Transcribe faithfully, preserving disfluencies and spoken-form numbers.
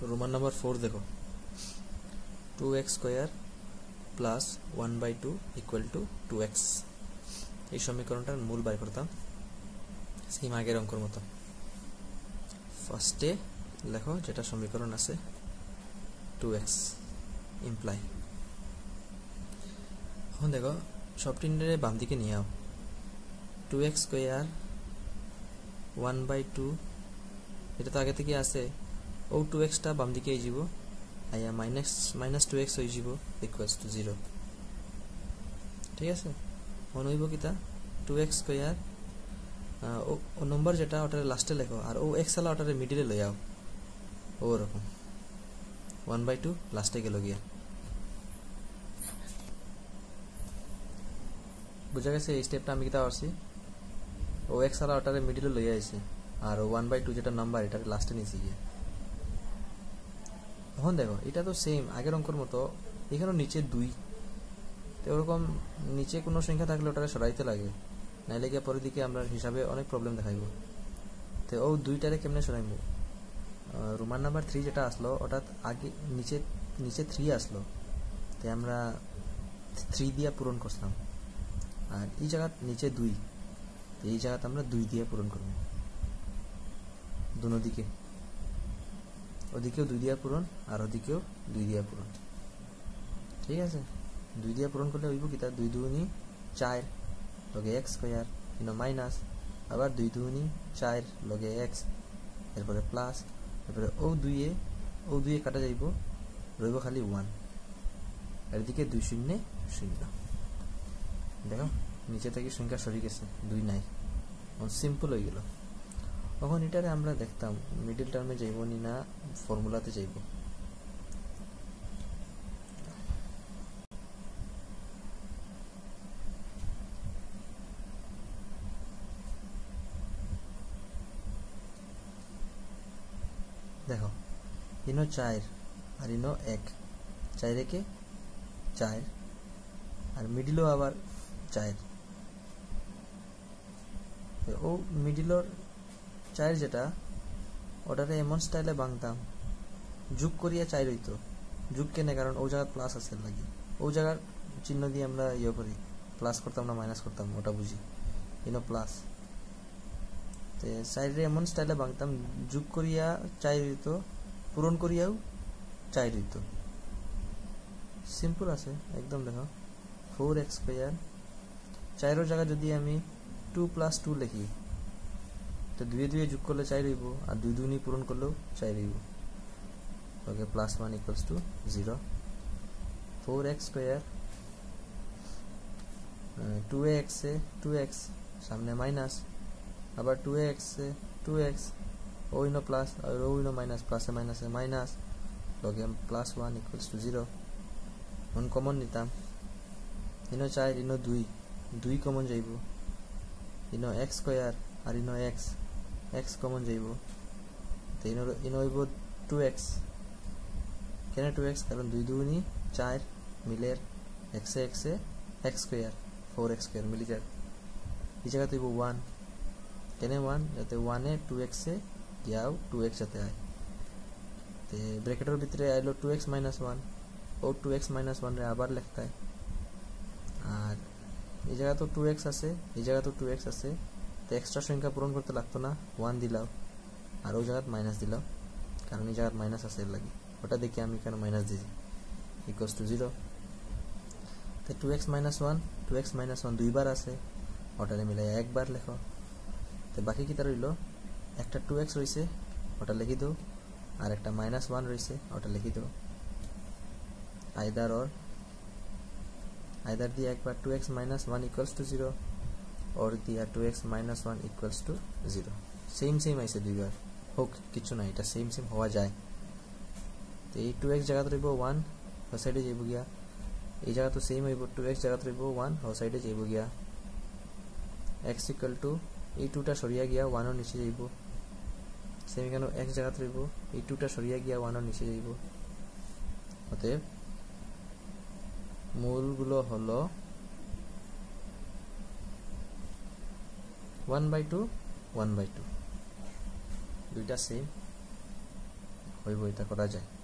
Roman number four देखो two x square plus one by two equal to two x এই সমীকরণটার মূল by করতাম সেম আগের অঙ্কর মতো ফার্স্টে লেখো যেটা সমীকরণ আছে টু এক্স ইমপ্লাই এখন দেখো সবটিরে বাম দিকে নিয়ে আও two x square one by two এটা তো আগে থেকে আছে ও টু এক্স টা বাম দিকে যাব আইয়া মাইনাস মাইনাস টু এক্স হই যাব ইকুয়ালস টু জিরো ঠিক আছে মনে হইব কিটা টু এক্স স্কয়ার ও ও নম্বর যেটা ওটারে লাস্টে লেখো আর ও এক্স আলা ওটারে মিডলে লই আও ও রকম वन বাই টু লাস্টে গেল গিয়া বুঝা গেছে এই স্টেপটা আমি কিটা করছি ও এক্স আলা ওটারে মিডলে লই আইছি আর वन বাই টু যেটা নাম্বার এটারে লাস্টে নিছি গিয়া এখন দেখো এটা তো সেম আগের অঙ্কের মতো এখানে নিচে দুই তো এরকম নিচে কোনো সংখ্যা থাকলে ওটারে সরাইতে লাগে নাইলে গিয়া পরের দিকে আমরা হিসাবে অনেক প্রবলেম দেখাইব তো ও দুইটারে কেমনে সরাইব রোমান নাম্বার থ্রি যেটা আসলো ওটা আগে নিচে নিচে থ্রি আসলো তো আমরা থ্রি দিয়া পূরণ করলাম আর এই জায়গা নিচে দুই এই জায়গাতে আমরা দুই দিয়ে পূরণ করব দুনো দিকে ওদিকেও দুই দিয়া পূরণ আর ওদিকেও দুই দিয়া পূরণ ঠিক আছে দুই দিয়া পূরণ করলে হইব কিটা দুই দুগুণী চার লগে এক্স স্কয়ার ইনো মাইনাস আবার দুই দুগুণী চার লগে এক্স এরপরে প্লাস এরপরে ও দুইয়ে ও দুইয়ে কাটা যাইব রইব খালি ওয়ান এর দিকে দুই শূন্য শূন্য দেখো নিচে থেকে সংখ্যা সরে গেছে দুই নাই সিম্পল হয়ে গেল তখন এটারে আমরা দেখতাম মিডল টার্মে যাইব নি না ফর্মুলাতে যাইব দেখো ইনো চার আর ইনো এক চার একে চার আর মিডিলও আবার চার ও মিডিলর চার যেটা ওটারে এমন স্টাইলে ভাঙতাম যোগ করিয়া চার হইতো যোগ কেনে কারণ ও জায়গা প্লাস আছে লাগি ও জায়গার চিহ্ন দিয়ে আমরা ইয়ে করি প্লাস করতাম না মাইনাস করতাম ওটা বুঝি ইনো প্লাস তো চাইরে এমন স্টাইলে ভাঙতাম যোগ করিয়া চার হইতো পূরণ করিয়াও চার হইতো সিম্পল আছে একদম দেখো ফোর এক্স স্কয়ার চারের জায়গা যদি আমি টু প্লাস টু লিখি তো দুই দুই যোগ করলে চার হইব আর দুই দুই পূরণ করলেও চার হইব okay plus one equals to zero four x square two x এ টু এক্স সামনে মাইনাস আবার টু এক্স এ টু এক্স ও ইনো প্লাস আর ও ইনো মাইনাস প্লাসে মাইনাসে মাইনাস লগে plus one equals to zero অন কমন নিতাম ইনো চার ইনো দুই দুই কমন যাইব ইনো এক্স স্কয়ার আর ইনো এক্স এক্স কমন যাইব তো ইনো ইনো হইব টু এক্স কেন টু এক্স কারণ দুই দুগুণী চার মিলের এক্সে এক্সে x square four x square মিলি যায় এই জায়গাতে হইব ওয়ান কেন ওয়ান যাতে ওয়ানে টু এক্সে গিয়াও টু এক্স যাতে আয় তো ব্র্যাকেটের ভিতরে আইলো টু এক্স মাইনাস ওয়ান ও টু এক্স মাইনাস ওয়ান রে আবার লিখতে আর এই জায়গা তো টু এক্স আছে এই জায়গা তো টু এক্স আছে তো এক্সট্রা সংখ্যা পূরণ করতে লাগতো না ওয়ান দিলাও আর ওই জায়গায় মাইনাস দিলাও কারণ এই জায়গায় মাইনাস আছে এর লাগে ওটা দেখি আমি কেন মাইনাস দিছি ইকুয়ালস টু জিরো তো two x minus one two x minus one দুইবার আছে ওটারে মিলাই একবার লেখো তো বাকি কিটা রইল একটা টু এক্স রয়েছে ওটা লিখি দাও আর একটা মাইনাস ওয়ান রয়েছে ওটা লিখি দাও আইদার অর either the একবার two x minus one equals to zero or the two x minus one equals to zero same same আইছে দুইবার হোক কিছু না এটা সেম সেম হওয়া যায় তো এই টু এক্স জায়গা রইব ওয়ান ও সাইডে যাইব গিয়া এই জায়গা তো সেম হইব টু এক্স জায়গা রইব ওয়ান ও সাইডে যাইব গিয়া x equal to এই টু টা সরিয়া গিয়া ওয়ান এর নিচে যাইব সেম কেন x জায়গা রইব এই টু টা সরিয়া গিয়া ওয়ান এর নিচে যাইব অতএব মূলগুলো হলো one by two one by two দুইটা সেম হইব, এটা করা যায়।